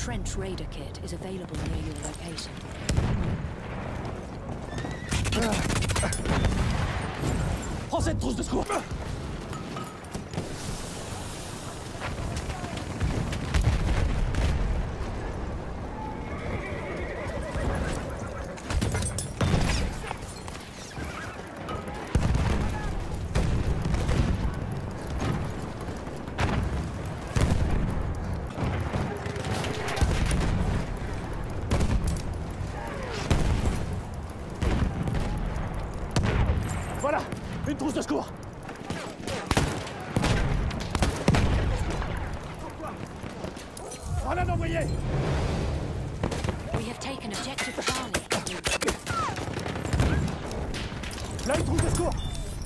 trench raider kit is available near your location. Prends cette trousse de secours. Voilà, une trousse de secours. Grenade envoyée. We have taken objective Charlie. Là, une trousse de secours.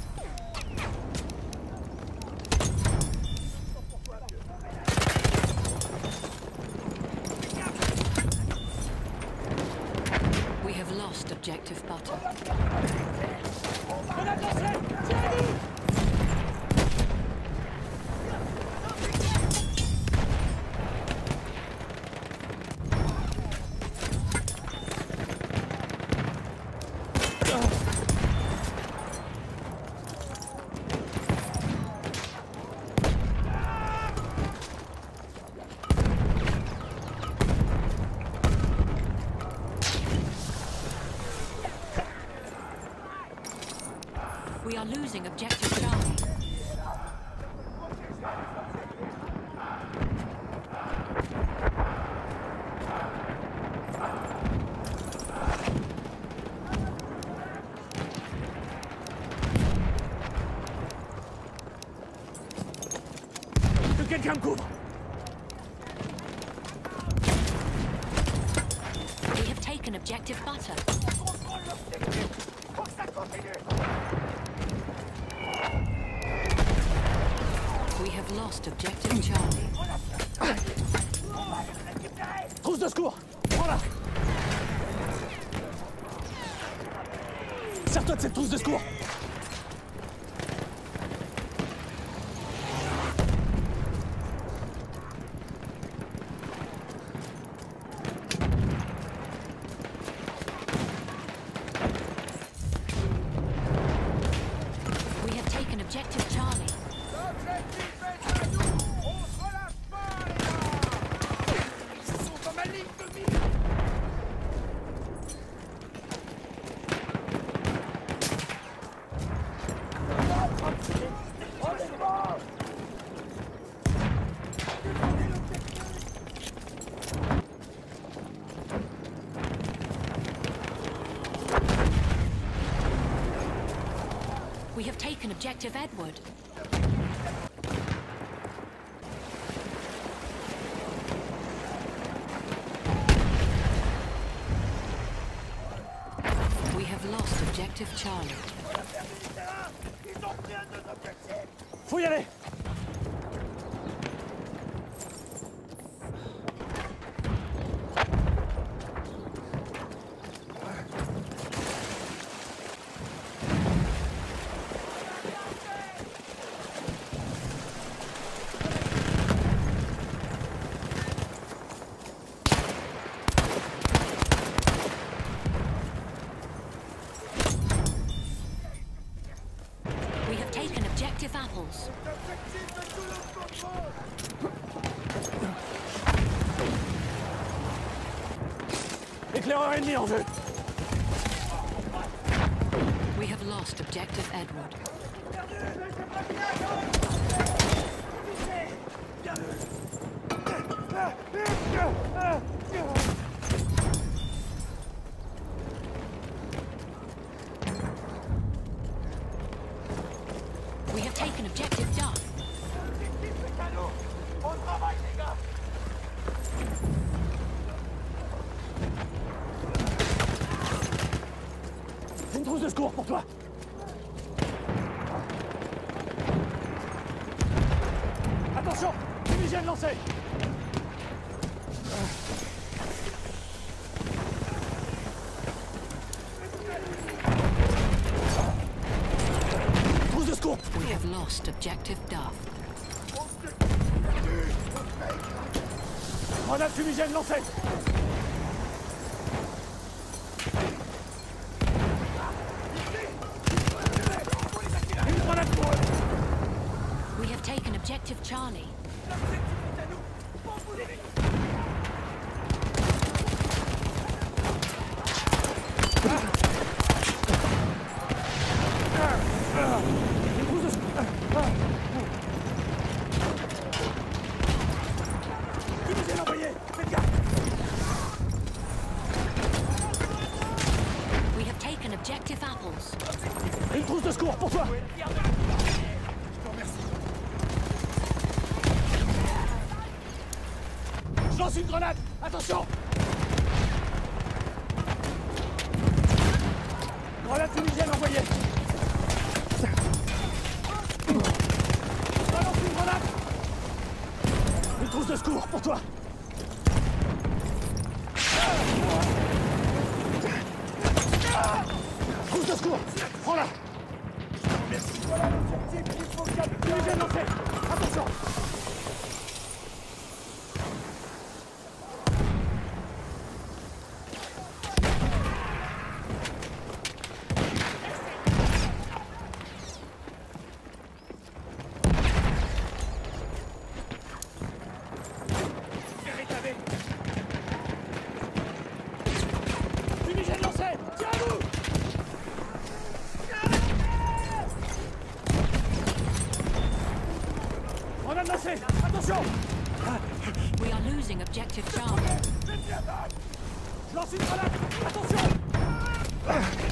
We have lost objective butter. Grenade lancée. Tirez-vous. We are losing objective Charlie. Que quelqu'un me couvre. We have taken objective butter. We have lost objective Charlie. Trousse de secours. Prends-la. Sers-toi de cette trousse de secours. We have taken objective Charlie. We have taken objective Edward. We have lost objective Charlie. Faut y aller. We have taken objective apples. Éclaireur ennemi en vue. We have lost objective Edward. We have taken objective Duff. Une trousse de secours pour toi. Attention, fumigène lancé. Trousse de secours. We have lost objective Duff. Grenade fumigène lancée. Une grenade pour eux. We have taken objective Charlie. Une trousse de... Fumigène envoyé. Faites gaffe. We have taken objective apples. Une trousse de secours pour toi. Je lance une grenade. Attention. Grenade fumigène envoyée. Balance une grenade. Une trousse de secours pour toi. Trousse de secours. Prends-la. Merci. Voilà l'objectif. Il faut que fumigène lancé. Attention. Fumigène lancé. Tiens à vous. Grenade lancée. Attention. We are losing objective Charlie. Je lance une grenade. Attention.